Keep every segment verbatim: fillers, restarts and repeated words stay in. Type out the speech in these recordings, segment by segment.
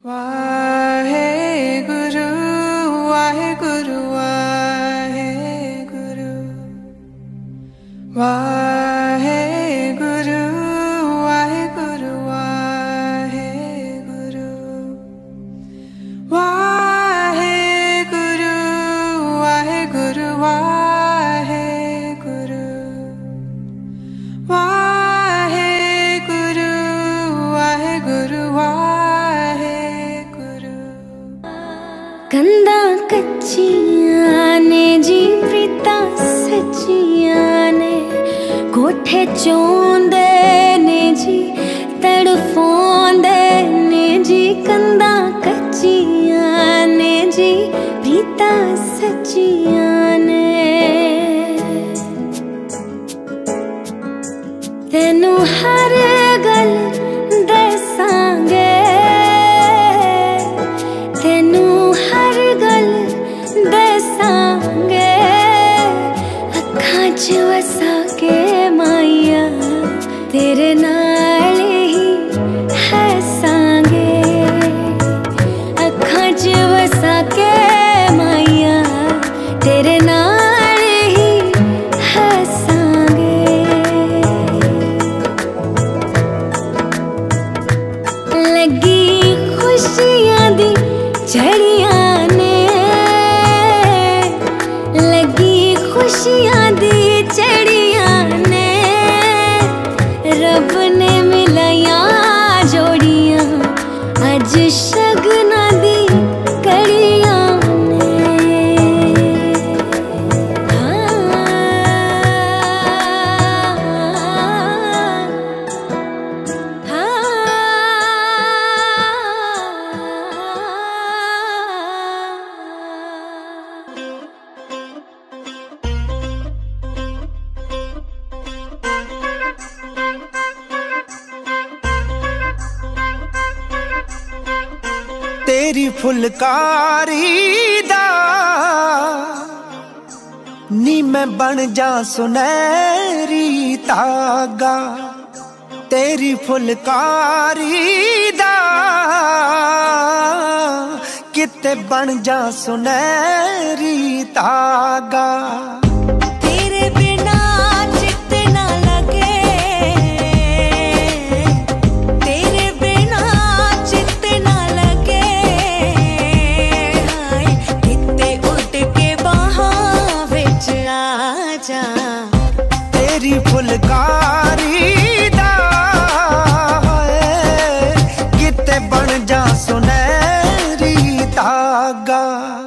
वाहेगुरु वाहेगुरु वाहेगुरु वाहेगुरु वाहेगुरु वाहेगुरु वाहेगुरु वाहेगुरु वाहेगुरु वाहेगुरु वाहेगुरु वाहेगुरु। कंधा कच्चियां ने जी प्रीता सच्चियां ने, कोठे चोंदे ने जी तड़फोंदे ने जी। कंधा कच्चियां ने जी प्रीता सच्चियां ने, तेनू हर गल दसांगे, तेनू हर गल दसांगे। अखां च वसा के माइया तेरे नाल ही हसांगे। अखां च वसा के माइया तेरे नाल ही हसांगे। लगी खुशियां दी झड़ियां ने, लगी खुशियां दी झड़ियां ने। रब ने मिलाया जोड़ियां अज शगना दी कड़ियां ने। तेरी फुलकारी दा नी मैं बन जा सुनहरी तागा। तेरी फुलकारी दा किते बन जा सुनहरी तागा। तेरे बिना चित ना लगे, तेरे बिना चित ना लगे। हाय किते उठ के बाहां विच आ जा। तेरी फुलकारी दा किते बन जा सुनहरी तागा।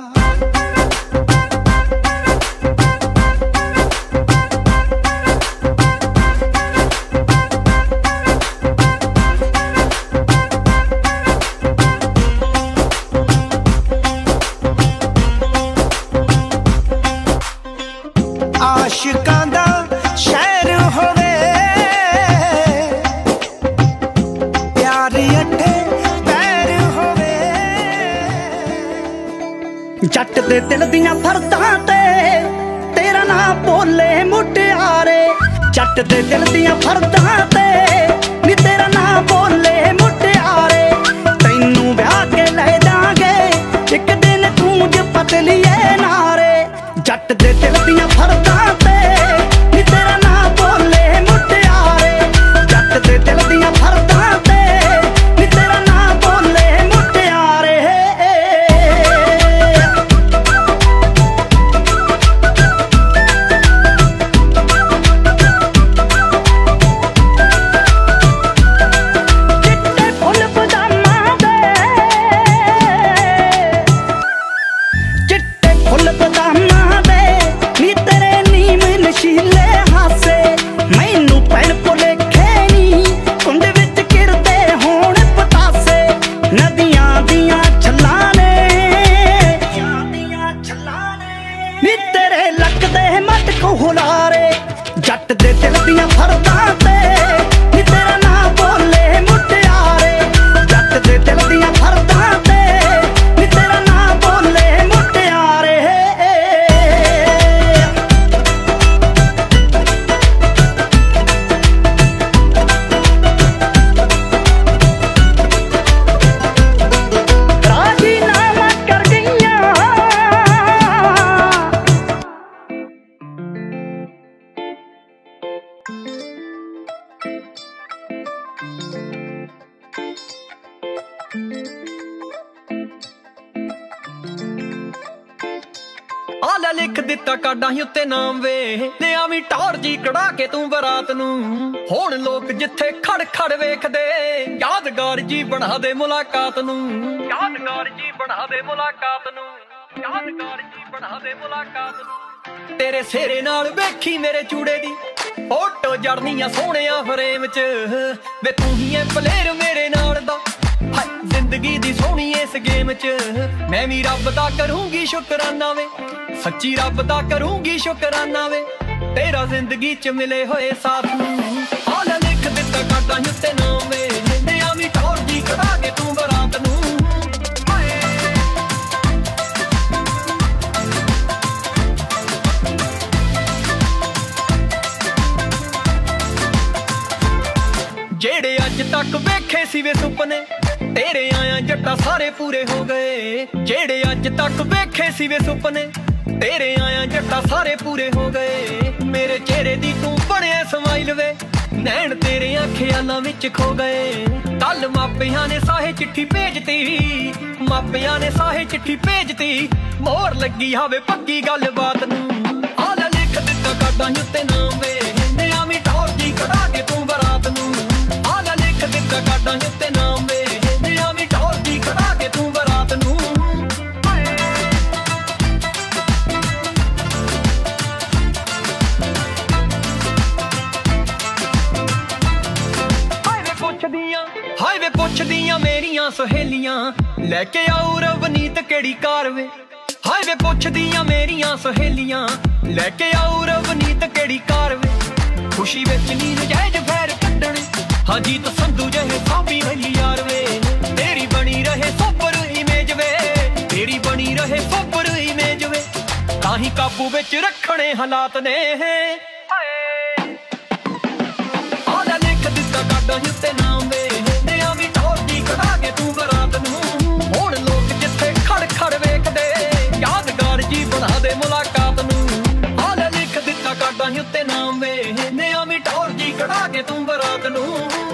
आशिकां दा शहर होवे, प्यार अठे पैर होवे। जट दे दिल दियां फरदां ते तेरा ना बोले मुटियारे। जट दे दिल दियां फरदां ते नी तेरा ना बोले मुटियारे। तैनू ब्याह के ले जांगे एक दिन गूंज पतलिए नारे। जट दे दिल दियां फरदां ते नी तेरा ना बोले मुटियारे। जट दे दिल दियां फरदां ते नी तेरा ना बोले मुटियारे। चिट्टे फुल बदामां दे, चिट्टे फुल बदामां दे नी तेरे नीम नशीले हासे। मैनू पैण भुलेखे नी कुंड विच किरदे होण पतासे। नदियां दियां छल्लां ने नी तेरे लगदे मटक हुलारे। जट दे दिल दियां फरदां ते नी तेरा ना बोले मुटियारे। जट दे दिल दियां फरदां ते नी तेरा ना बोले मुटियारे। ਲੈ ਲਿਖ ਦਿੱਤਾ ਕਾਡਾਂ ਹੀ ਉੱਤੇ ਨਾਮ ਵੇ, ਲਿਆ ਵੀ ਟੌਰ ਜੀ ਕਢਾ ਕੇ ਤੂੰ ਬਰਾਤ ਨੂੰ। ਹੁਣ ਲੋਕ ਜਿੱਥੇ ਖੜ ਖੜ ਵੇਖਦੇ, ਯਾਦਗਾਰ ਜੀ ਬਣਾ ਦੇ ਮੁਲਾਕਾਤ ਨੂੰ, ਯਾਦਗਾਰ ਜੀ ਬਣਾ ਦੇ ਮੁਲਾਕਾਤ ਨੂੰ, ਯਾਦਗਾਰ ਜੀ ਬਣਾ ਦੇ ਮੁਲਾਕਾਤ ਨੂੰ। ਤੇਰੇ ਸਿਹਰੇ ਨਾਲ ਵੇਖੀ ਮੇਰੇ ਚੂੜੇ ਦੀ ਫੋਟੋ ਜੜਨੀਆਂ ਸੋਹਣਿਆ ਫਰੇਮ ਚ ਵੇ, ਤੂੰ ਹੀ ਐ ਪਲੇਅਰ ਮੇਰੇ ਨਾਲ ਦਾ, ਹਾਏ ਜ਼ਿੰਦਗੀ ਦੀ ਸੋਹਣੀ ਇਸ ਗੇਮ ਚ। ਮੈਂ ਵੀ ਰੱਬ ਦਾ ਕਰੂੰਗੀ ਸ਼ੁਕਰਾਨਾ ਵੇ, ਸੱਚੀ ਰੱਬ ਦਾ ਕਰੂੰਗੀ ਸ਼ੁਕਰਾਨਾ ਵੇ, ਤੇਰਾ ਜ਼ਿੰਦਗੀ ਚ ਮਿਲੇ ਹੋਏ ਸਾਥ ਨੂੰ। ਆ ਲੈ ਲਿਖ ਦਿੱਤਾ ਕਾਡਾਂ ਉੱਤੇ ਨਾਮ ਵੇ, ਲਿਆ ਵੀ ਟੌਰ ਜੀ ਕਢਾ ਕੇ ਤੂੰ ਬਰਾਤ ਨੂੰ। ਜਿਹੜੇ ਅੱਜ ਤੱਕ ਵੇਖੇ ਸੀ ਵੇ ਸੁਪਨੇ, ਤੇਰੇ ਆਇਆ ਜੱਟਾ ਸਾਰੇ ਪੂਰੇ ਹੋ ਗਏ। ਜਿਹੜੇ ਅੱਜ ਤੱਕ ਵੇਖੇ ਸੀ ਵੇ ਸੁਪਨੇ, ਤੇਰੇ ਆਇਆ ਜੱਟਾ ਸਾਰੇ ਪੂਰੇ ਹੋ ਗਏ। ਮੇਰੇ ਚਿਹਰੇ ਦੀ ਤੂੰ ਬਣਿਆ ਸਮਾਈਲ ਵੇ, ਨੈਣ ਤੇਰੇ ਖਿਆਲਾਂ ਵਿੱਚ ਖੋ ਗਏ। ਕੱਲ ਮਾਪਿਆਂ ਨੇ ਸਾਹੇ ਚਿੱਠੀ ਭੇਜਤੀ, ਮਾਪਿਆਂ ਨੇ ਸਾਹੇ ਚਿੱਠੀ ਭੇਜਤੀ, ਮੋਹਰ ਲੱਗੀ ਹਾਵੇ ਪੱਕੀ ਗੱਲਬਾਤ ਨੂੰ। ਆ ਲੈ ਲਿਖ ਦਿੱਤਾ ਕਾਡਾਂ ਉੱਤੇ ਨਾਮ ਵੇ, ਲਿਆ ਵੀ ਟੌਰ ਜੀ ਕਢਾ ਕੇ ਤੂੰ ਬਰਾਤ ਨੂੰ। ਆ ਲੈ ਲਿਖ ਦਿੱਤਾ ਕਾਡਾਂ ਉੱਤੇ ਨਾਮ ਵੇ, ਲਿਆ ਵੀ ਟੌਰ ਜੀ ਕਢਾ ਕੇ ਤੂੰ ਬਰਾਤ ਨੂੰ। ਹਾਏ ਵੇ ਪੁੱਛਦੀਆਂ ਮੇਰੀਆਂ ਸਹੇਲੀਆਂ, ਲੈ ਕੇ ਆਉ ਰਵਨੀਤ ਕਿਹੜੀ ਕਾਰ ਵੇ। ਹਾਏ ਵੇ ਪੁੱਛਦੀਆਂ ਮੇਰੀਆਂ ਸਹੇਲੀਆਂ, ਲੈ ਕੇ ਆਉ ਰਵਨੀਤ ਕਿਹੜੀ ਕਾਰ ਵੇ। ਖੁਸ਼ੀ ਵਿੱਚ ਨੀ ਨਜਾਇਜ਼ ਫੈਰ ਕੱਢਣੇ, ਹਾਜੀ ਤੂੰ ਸੰਧੂ ਜਿਹੇ ਸਾਬੀ ਵਲੀ ਯਾਰ ਵੇ। ਤੇਰੀ ਬਣੀ ਰਹੇ ਸੁਪਰ ਇਮੇਜ ਵੇ, ਤੇਰੀ ਬਣੀ ਰਹੇ ਸੁਪਰ ਇਮੇਜ ਵੇ, ਤਾਂ ਹੀ ਕਾਬੂ ਵਿੱਚ ਰੱਖਣੇ ਹਾਲਾਤ ਨੇ। ਹਾਏ ਆ ਲੈ ਲਿਖ ਦਿੱਤਾ ਕਾਡਾਂ ਉੱਤੇ ਨਾਮ ਵੇ, ਲਿਆ ਵੀ ਟੌਰ ਜੀ ਕਢਾ ਕੇ ਤੂੰ ਬਰਾਤ ਨੂੰ। ਹੁਣ ਲੋਕ ਜਿੱਥੇ ਖੜ ਖੜ ਵੇਖਦੇ, ਯਾਦਗਾਰ ਜੀ ਬਣਾ ਦੇ ਮੁਲਾਕਾਤ ਨੂੰ। ਆ ਲੈ ਲਿਖ ਦਿੱਤਾ ਕਾਡਾਂ ਉੱਤੇ ਨਾਮ ਵੇ, ਲਿਆ ਵੀ ਟੌਰ ਜੀ ਕਢਾ ਕੇ ਤੂੰ ਬਰਾਤ ਨੂੰ।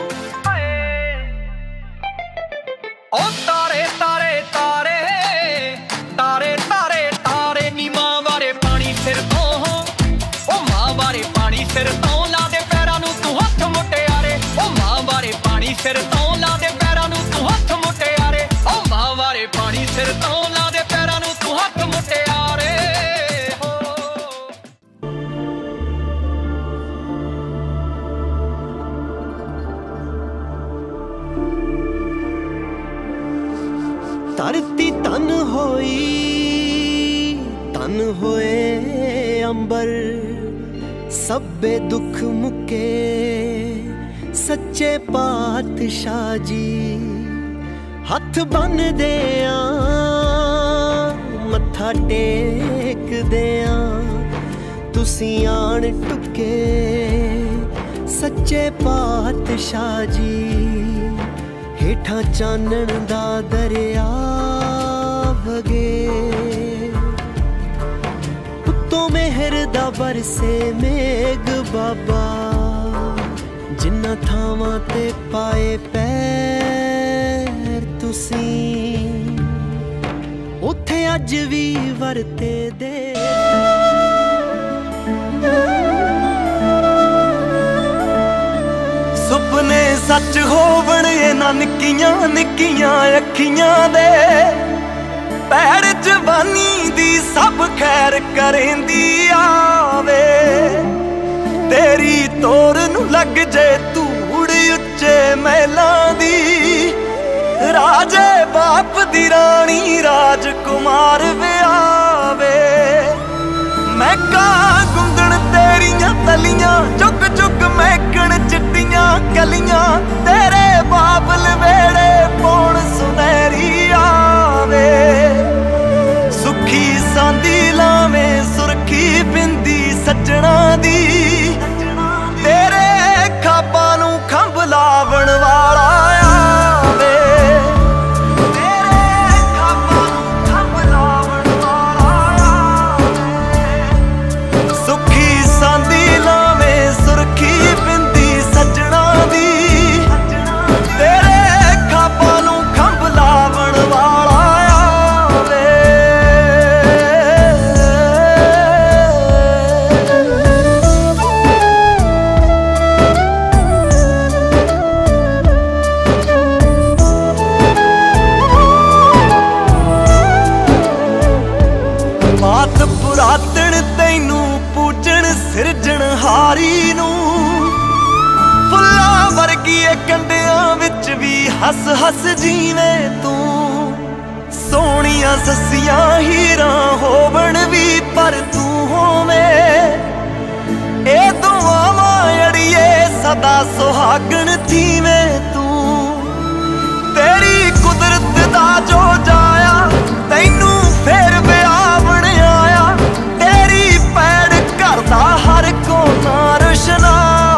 ਓ ਤਾਰੇ ਤਾਰੇ ਤਾਰੇ ਤਾਰੇ ਤਾਰੇ ਤਾਰੇ ਨੀ ਮਾਂ ਬਾਰੇ ਪਾਣੀ ਸਿਰ ਤੋਂ, ਓ ਮਾਂ ਬਾਰੇ ਪਾਣੀ ਸਿਰ ਤੋਂ, ਲਾ ਦੇ ਪੈਰਾਂ ਨੂੰ ਤੂੰ ਹੱਥ ਮੁਟਿਆਰੇ। ਓ ਮਾਂ ਬਾਰੇ ਪਾਣੀ ਸਿਰ ਤੋਂ, ਲਾ ਦੇ ਪੈਰਾਂ ਨੂੰ ਤੂੰ ਹੱਥ ਮੁਟਿਆਰੇ। ਓ ਮਾਂ ਬਾਰੇ ਪਾਣੀ ਸਿਰ ਤੋਂ, ਲਾ ਦੇ ਪੈਰਾਂ ਨੂੰ ਤੂੰ ਹੱਥ ਮੁਟਿਆਰੇ। ਧਰਤੀ ਤਨ ਹੋਈ, ਤਨ ਹੋਏ ਅੰਬਰ, ਸਭੇ ਦੁੱਖ ਮੁਕੇ ਸੱਚੇ ਪਾਤਸ਼ਾਹ ਜੀ। ਹੱਥ ਬੰਨਦੇ ਆਂ, ਮੱਥਾ ਟੇਕਦੇ ਆਂ, ਤੁਸੀਂ ਆਣ ਟੁੱਕੇ ਸੱਚੇ ਪਾਤਸ਼ਾਹ ਜੀ। ਹੇਠਾਂ ਚਾਨਣ ਦਾ ਦਰਿਆ ਵਗੇ, ਉੱਤੋਂ ਮਿਹਰ ਦਾ ਬਰਸੇ ਮੇਘ ਬਾਬਾ। ਜਿੰਨਾ ਥਾਵਾਂ ਤੇ ਪਾਏ ਪੈਰ ਤੁਸੀਂ, ਉੱਥੇ ਅੱਜ ਵੀ ਵਰਤੇ ਦੇ। ਸੁਪਨੇ ਸੱਚ ਹੋਵਣ ਇਹਨਾਂ ਨਿੱਕੀਆਂ ਨਿੱਕੀਆਂ ਅੱਖੀਆਂ ਦੇ, ਪੈੜ ਜਵਾਨੀ ਦੀ ਸਭ ਖੈਰ ਕਰੇਂਦੀ ਆਵੇ। ਤੇਰੀ ਤੋਰ ਨੂੰ ਲੱਗ ਜੇ ਧੂੜ ਉੱਚੇ ਮਹਿਲਾਂ ਦੀ, ਰਾਜੇ ਬਾਪ ਦੀ ਰਾਣੀ ਰਾਜਕੁਮਾਰ ਵਿਆਵੇ। ਮੈਂ ਕਾਂ ਗੁੰਦਣ ਤੇਰੀਆਂ ਤਲੀਆਂ, ਚੁੱਕ ਚੁੱਕ ਮਹਿਕਣ ਚਿੱਟੀਆਂ ਕਲੀਆਂ, ਤੇਰੇ ਬਾਬਲ ਵੇੜੇ ਪੌਣ ਸੁਨਹਿਰੀ ਆਵੇ। ਸੁੱਖੀ ਸਾਂਦੀ ਲਾਵੇਂ ਸੁਰਖੀ ਬਿੰਦੀ ਸੱਜਣਾ ਦੀ, ਤੇਰੇ ਖਾਬਾਂ ਨੂੰ ਖੰਭ ਲਾਵਣ ਵਾਲਾ ਆਵੇ। ਤੇਰੇ ਖਾਬਾਂ ਨੂੰ ਖੰਭ ਲਾਵਣ ਵਾਲਾ ਆਵੇ। ਸੁੱਖੀ ਸਾਂਦੀ ਲਾਵੇਂ हस हस जीवे तू सोनिया ससिया हीरा होवन भी पर तू होवे ए दुआवां अड़िए सदा सुहागन थी में तू तेरी कुदरत दा जो जाया तैनू फिर ब्याह बनाया तेरी पैड़ करदा हर कोना रोशना